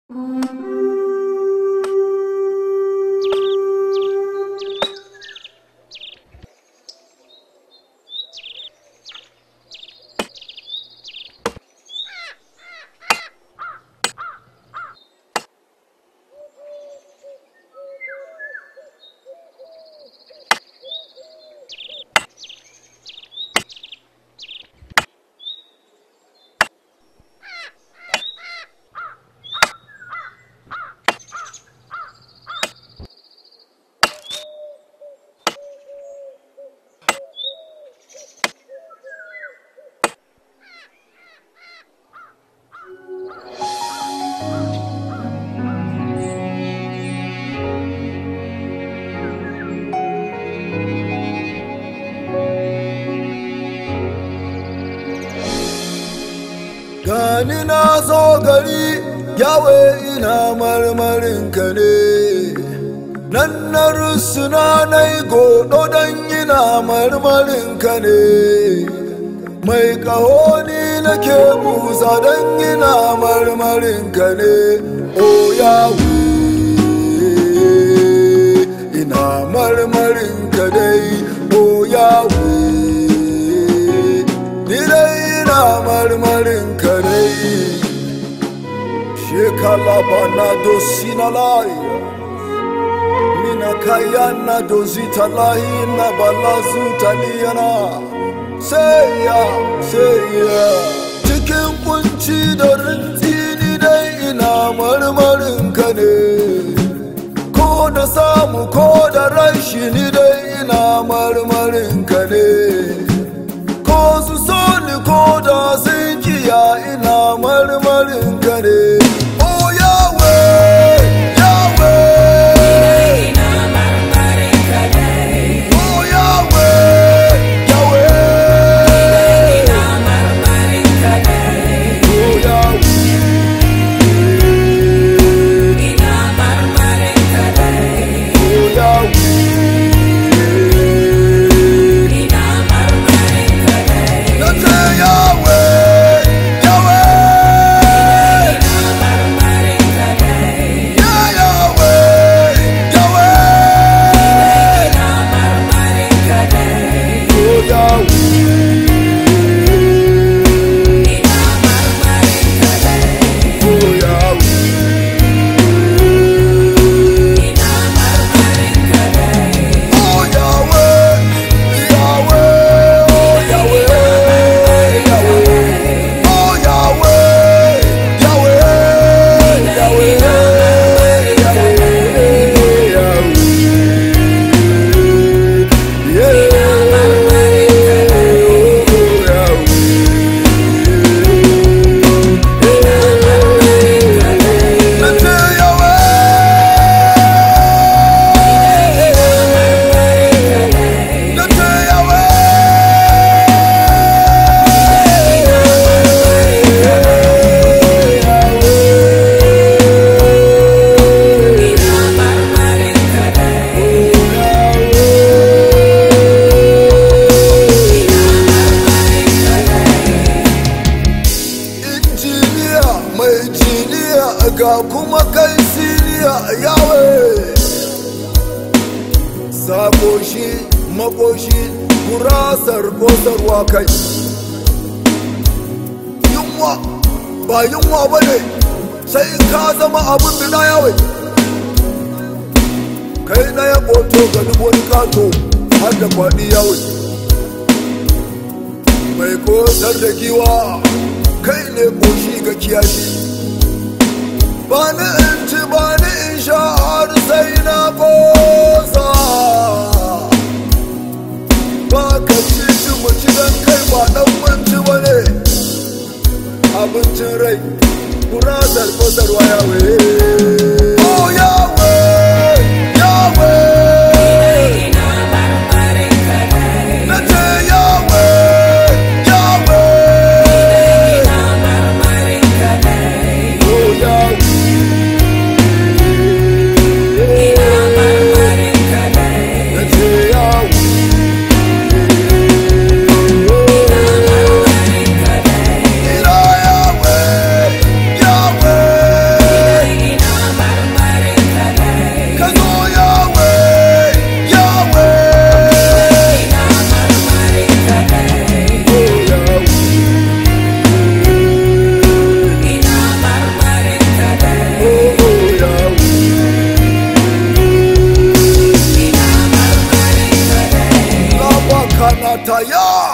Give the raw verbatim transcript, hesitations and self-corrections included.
Gani na zo gari yawe ina marmarin ka ne, nan na rusuna na yi godo don ina marmarin ka ne, mai kahoni nake busa don ina marmarin ka ne. O yawe ina marmarin ka dai, o yawe ni dai ina marmarin ka dai. Shekala bana dosina lai mina kayana dozita lai na balazu taliyana. Say ya, say ya. Cikin kunci da rinti ni dai ina marmarin ka ne, ko da samu ko da rashi ni dai ina marmarin ka ne, ko su so ni ko da sun kiya ina marmarin ka ne. Oh Yahweh, Yahweh, ina marmarin ka ne. oh Yahweh, Yahweh, Ina marmarin ka ne. oh Yahweh, Ina marmarin ka ne. oh Yahweh, Ina marmarin ka ne. that's a Yahweh, Yahweh, Ina marmarin ka ne. yeah Yahweh, Yahweh, Ina marmarin ka ne. oh Yahweh. Ina marmarin ka ne. Oh Yahweh, Ina marmarin ka ne. oh Yahweh, Yahweh, oh Yahweh, Yahweh, oh Yahweh, Yahweh, Yahweh, Yahweh, yeah, let's say Yahweh. Let's say Yahweh. Ina marmarin ka ne. Injiniya mai jiniya ga kuma kai siniya yawe, sakoshi makoshi gurasar kosarwa kai. Yunwa ba yunwa ba ne sai ka zama abin bina yawe, kai ɗaya ƙoto ga duk wani kato har da kwaɗi yawe, mai kosar da giwa kai ne koshi ga kiyashi. Ba ni in ci ba ni in sha har sai na kosa, ba ka ci ci mu ci don kai ba ɗan manci ba ne, abincin rai kurasar kosarwa yawe. Oh Yahweh, Yahweh, Ina marmarin ka ne. na ce Yahweh, Yahweh, Ina marmarin ka ne. oh Yahweh, Ina marmarin ka ne. na ce Yahweh, Ina marmarin ka ne. ina Yahweh, Yahweh, Itaya